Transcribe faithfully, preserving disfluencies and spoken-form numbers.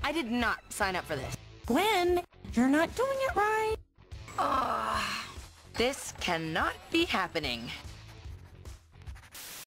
I did not sign up for this. Gwen, you're not doing it right. Ah, this cannot be happening.